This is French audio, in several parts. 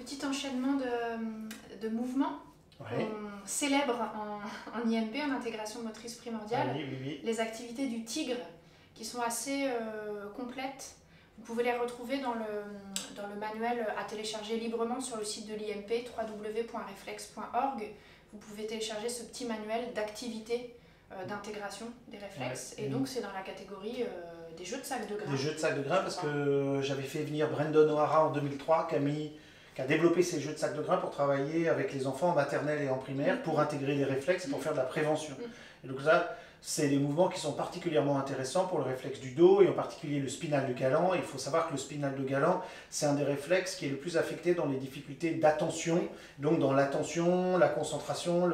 petit enchaînement de mouvements. Ouais. On célèbre en IMP, en intégration motrice primordiale, Oui, oui, oui. les activités du tigre qui sont assez complètes. Vous pouvez les retrouver dans le manuel à télécharger librement sur le site de l'IMP, www.reflex.org. Vous pouvez télécharger ce petit manuel d'activités d'intégration des réflexes. Ouais. Et donc c'est dans la catégorie des jeux de sac de grains. Des jeux de sac de grains, parce que j'avais fait venir Brendan O'Hara en 2003, qui a développé ces jeux de sac de grains pour travailler avec les enfants en maternelle et en primaire, pour intégrer les réflexes et pour faire de la prévention. Et donc ça, c'est des mouvements qui sont particulièrement intéressants pour le réflexe du dos, et en particulier le spinal de Galant. Il faut savoir que le spinal de Galant, c'est un des réflexes qui est le plus affecté dans les difficultés d'attention, donc dans l'attention, la concentration,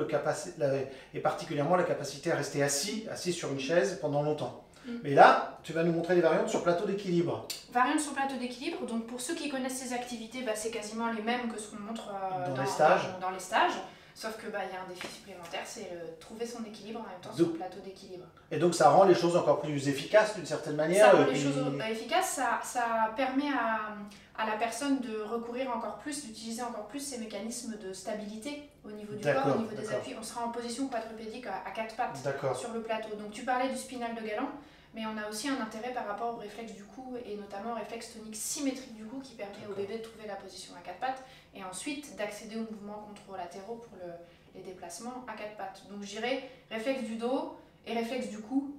et particulièrement la capacité à rester assis sur une chaise pendant longtemps. Mais là, tu vas nous montrer des variantes sur plateau d'équilibre. Variantes sur plateau d'équilibre, donc pour ceux qui connaissent ces activités, c'est quasiment les mêmes que ce qu'on montre dans les stages. Sauf qu'il y a un défi supplémentaire, c'est trouver son équilibre en même temps sur le plateau d'équilibre. Et donc ça rend les choses encore plus efficaces d'une certaine manière. Ça rend les choses efficaces, ça permet à la personne de recourir encore plus, d'utiliser encore plus ces mécanismes de stabilité au niveau du corps, au niveau des appuis. On sera en position quadrupédique à quatre pattes sur le plateau. Donc tu parlais du spinal de Galant, mais on a aussi un intérêt par rapport au réflexe du cou et notamment au réflexe tonique symétrique du cou qui permet au bébé de trouver la position à quatre pattes et ensuite d'accéder aux mouvements contralatéraux pour les déplacements à quatre pattes. Donc je dirais réflexe du dos et réflexe du cou,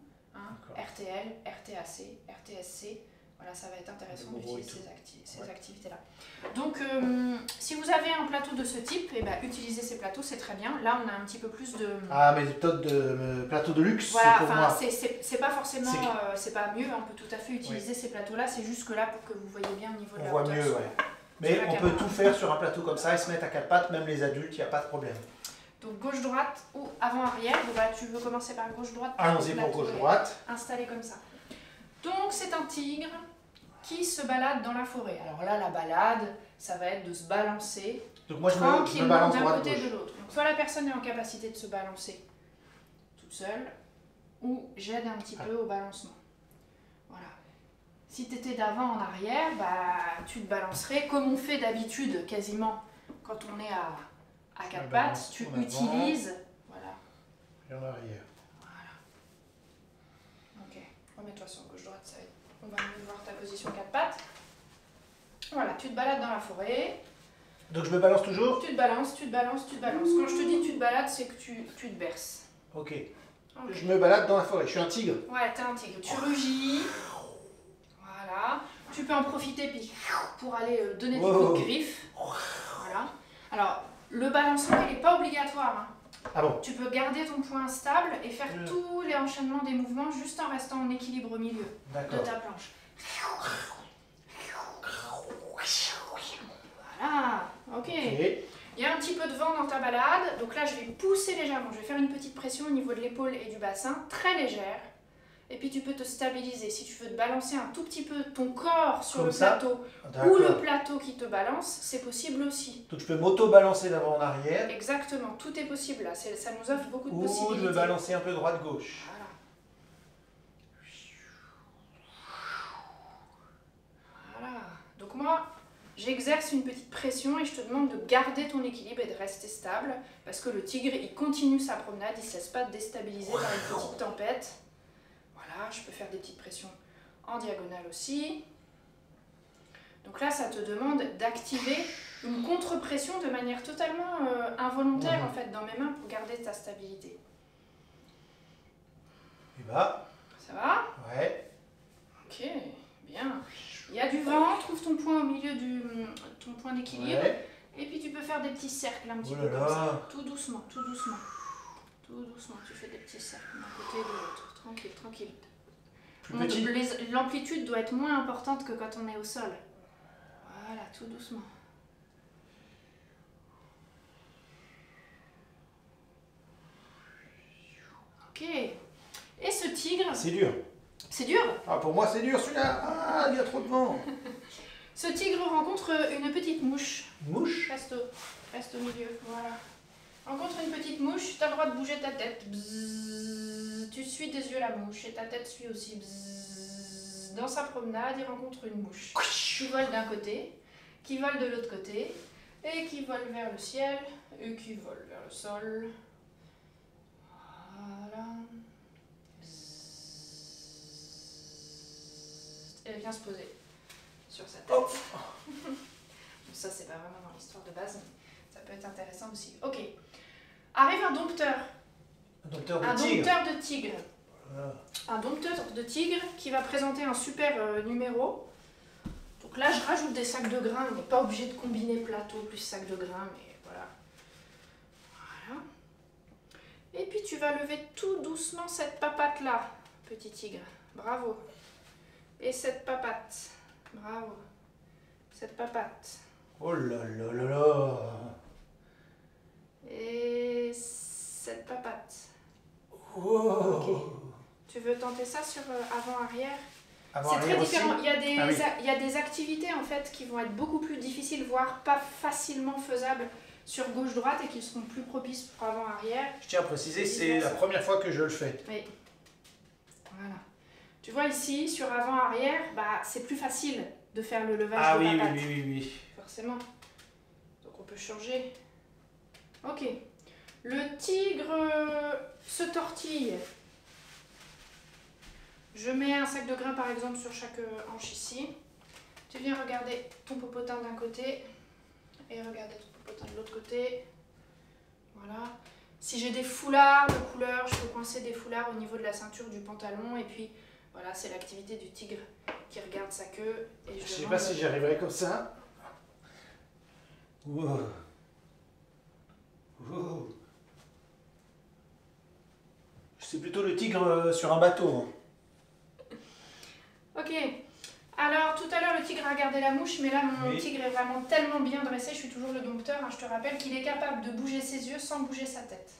RTL, RTAC, RTSC. Voilà, ça va être intéressant d'utiliser ces activités-là. Donc, si vous avez un plateau de ce type, utilisez ces plateaux, c'est très bien. Là, on a un petit peu plus de... Ah, mais méthode de plateau de luxe, voilà, pour moi. C'est pas forcément... c'est pas mieux, on peut tout à fait utiliser ces plateaux-là. C'est juste que là, pour que vous voyez bien au niveau de la hauteur. On voit mieux, Mais on peut tout faire sur un plateau comme ça et se mettre à quatre pattes, même les adultes, il n'y a pas de problème. Donc, gauche-droite ou avant-arrière. Tu veux commencer par gauche-droite? Allons-y pour gauche-droite. Installé comme ça. Donc, c'est un tigre qui se balade dans la forêt. Alors là, la balade, ça va être de se balancer tranquillement d'un côté de l'autre. Donc soit la personne est en capacité de se balancer toute seule, ou j'aide un petit peu au balancement. Voilà. Si tu étais d'avant en arrière, tu te balancerais comme on fait d'habitude quasiment quand on est à quatre pattes. Tu utilises... Voilà. Et en arrière. Voilà. Ok. Remets-toi sur gauche-droite, ça va être... On va mieux voir ta position quatre pattes. Voilà, tu te balades dans la forêt. Donc je me balance toujours? Tu te balances, tu te balances, tu te balances. Quand je te dis tu te balades, c'est que tu te berces. Ok. Je me balade dans la forêt, je suis un tigre. Ouais, t'es un tigre. Tu rugis. Voilà. Tu peux en profiter pour aller donner des coups de griffe. Voilà. Alors, le balancement, il n'est pas obligatoire. Ah bon? Tu peux garder ton point stable et faire tous les enchaînements des mouvements juste en restant en équilibre au milieu de ta planche. Voilà, ok. Il y a un petit peu de vent dans ta balade, donc là je vais pousser légèrement, je vais faire une petite pression au niveau de l'épaule et du bassin, très légère. Et puis tu peux te stabiliser, si tu veux te balancer un tout petit peu ton corps sur le plateau ou le plateau qui te balance, c'est possible aussi. Donc je peux m'auto-balancer d'avant en arrière. Exactement, tout est possible là, ça nous offre beaucoup de possibilités. Ou de me balancer un peu droite-gauche. Voilà. Voilà, donc moi j'exerce une petite pression et je te demande de garder ton équilibre et de rester stable parce que le tigre il continue sa promenade, il ne se laisse pas déstabiliser par une petite tempête. Voilà, je peux faire des petites pressions en diagonale aussi. Donc là, ça te demande d'activer une contre-pression de manière totalement involontaire en fait dans mes mains pour garder ta stabilité. Et bah. Ça va? Ouais. Ok, bien. Il y a du vent, trouve ton point au milieu ton point d'équilibre. Ouais. Et puis tu peux faire des petits cercles un petit peu comme ça. Tout doucement, tout doucement. Tout doucement, tu fais des petits cercles d'un côté et de l'autre. Tranquille, tranquille. L'amplitude doit être moins importante que quand on est au sol. Voilà, tout doucement. Ok. Et ce tigre... C'est dur. C'est dur? Ah, pour moi c'est dur celui-là. Ah, il y a trop de vent. Ce tigre rencontre une petite mouche. Mouche? Reste au milieu, voilà. Rencontre une petite mouche, tu as le droit de bouger ta tête. Bzzz, tu suis des yeux la mouche et ta tête suit aussi. Bzzz. Dans sa promenade, il rencontre une mouche qui vole d'un côté, qui vole de l'autre côté. et qui vole vers le ciel, et qui vole vers le sol. Voilà. Elle vient se poser sur sa tête. Oh. Ça, c'est pas vraiment dans l'histoire de base, mais ça peut être intéressant aussi. Ok. Arrive un dompteur. Un dompteur de tigre. Voilà. Un dompteur de tigre qui va présenter un super numéro. Donc là, je rajoute des sacs de grains. On n'est pas obligé de combiner plateau plus sac de grains, mais voilà. Voilà. Et puis tu vas lever tout doucement cette papate-là, petit tigre. Bravo. Et cette papate. Bravo. Cette papate. Oh là là là là. Et cette papate. Oh. Ok. Tu veux tenter ça sur avant-arrière? C'est très différent. Aussi. Il y a des activités en fait qui vont être beaucoup plus difficiles, voire pas facilement faisables sur gauche-droite et qui seront plus propices pour avant-arrière. Je tiens à préciser, c'est la première fois que je le fais. Oui. Voilà. Tu vois ici, sur avant-arrière, bah, c'est plus facile de faire le levage de la patte. Oui. Forcément. Donc on peut changer. Ok. Le tigre se tortille. Je mets un sac de grains par exemple sur chaque hanche ici. Tu viens regarder ton popotin d'un côté et regarder ton popotin de l'autre côté. Voilà. Si j'ai des foulards de couleur, je peux coincer des foulards au niveau de la ceinture du pantalon. Et puis voilà, c'est l'activité du tigre qui regarde sa queue. Et je sais pas si j'y arriverai comme ça. Wow. Wow. C'est plutôt le tigre sur un bateau. Hein. Ok, alors tout à l'heure le tigre a regardé la mouche, mais là mon tigre est vraiment tellement bien dressé, je suis toujours le dompteur, hein, je te rappelle qu'il est capable de bouger ses yeux sans bouger sa tête.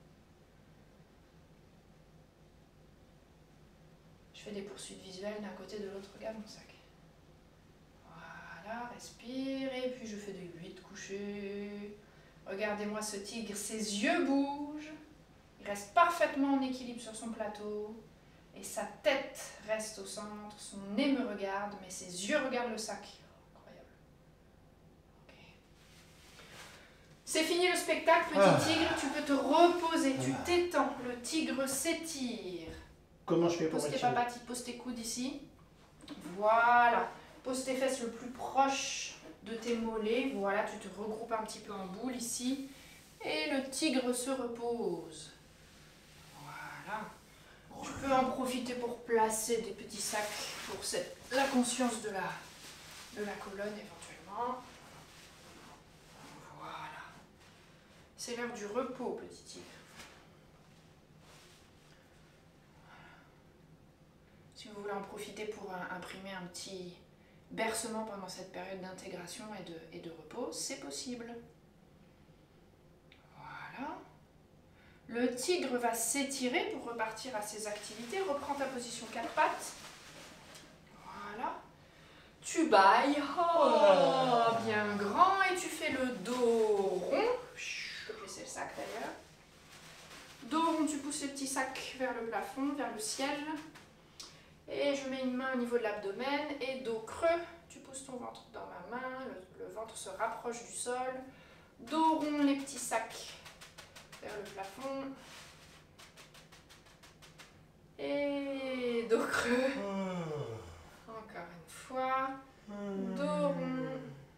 Je fais des poursuites visuelles d'un côté de l'autre, regarde mon sac. Voilà, respire, et puis je fais des 8 couchés. Regardez-moi ce tigre, ses yeux bougent, il reste parfaitement en équilibre sur son plateau. Et sa tête reste au centre, son nez me regarde, mais ses yeux regardent le sac. Incroyable. Okay. C'est fini le spectacle, petit tigre, tu peux te reposer, tu t'étends, le tigre s'étire. Comment je fais pour Pose tes papates, pose tes coudes ici. Voilà. Pose tes fesses le plus proche de tes mollets. Voilà, tu te regroupes un petit peu en boule ici. Et le tigre se repose. Voilà. Tu peux en profiter pour placer des petits sacs pour la conscience de la colonne éventuellement. Voilà. C'est l'heure du repos, petit tigre. Si vous voulez en profiter pour imprimer un petit bercement pendant cette période d'intégration et de repos, c'est possible. Voilà. Le tigre va s'étirer pour repartir à ses activités. Reprends ta position 4 pattes. Voilà. Tu bailles. Oh, bien grand. Et tu fais le dos rond. Je peux laisser le sac d'ailleurs. Dos rond, tu pousses les petits sacs vers le plafond, vers le ciel. Et je mets une main au niveau de l'abdomen. Et dos creux, tu pousses ton ventre dans ma main. Le ventre se rapproche du sol. Dos rond, les petits sacs vers le plafond. Et dos creux. Encore une fois. Dos rond.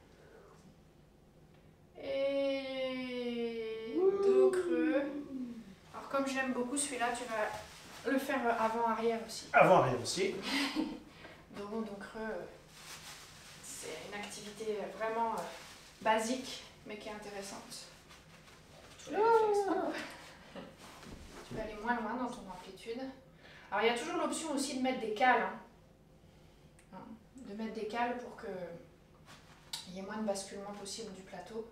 Et dos creux. Alors comme j'aime beaucoup celui-là, tu vas le faire avant-arrière aussi. Avant-arrière aussi. Dos rond, dos creux. C'est une activité vraiment basique, mais qui est intéressante. Tu vas aller moins loin dans ton amplitude. Alors il y a toujours l'option aussi de mettre des cales. Hein. De mettre des cales pour qu'il y ait moins de basculement possible du plateau.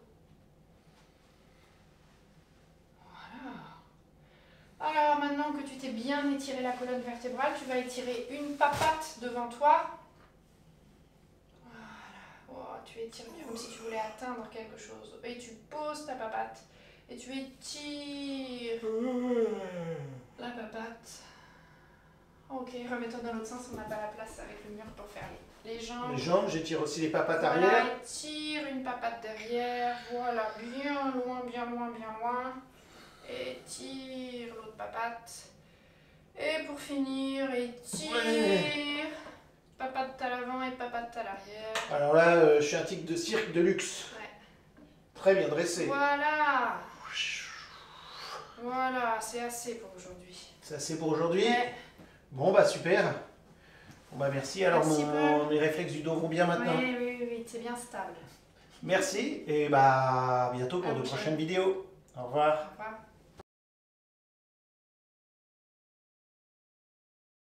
Voilà. Alors maintenant que tu t'es bien étiré la colonne vertébrale, tu vas étirer une papate devant toi. Voilà. Oh, tu étires bien comme si tu voulais atteindre quelque chose. Et tu poses ta papate. Et tu étires la papate. Ok, remets-toi dans l'autre sens, on n'a pas la place avec le mur pour faire les jambes. Les jambes, j'étire aussi les papates Voilà, arrière. étire une papate derrière. Voilà, bien loin, bien loin, bien loin. Étire l'autre papate. Et pour finir, étire. Ouais. Papate à l'avant et papate à l'arrière. Alors là, je suis un tigre de cirque de luxe. Ouais. Très bien dressé. Voilà. Voilà, c'est assez pour aujourd'hui. C'est assez pour aujourd'hui. Ouais. Bon, bah super. Bon, bah merci. Alors, Merci, mes réflexes du dos vont bien maintenant. Oui, oui, oui, c'est bien stable. Merci et bah à bientôt pour de prochaines vidéos. Au revoir. Au revoir.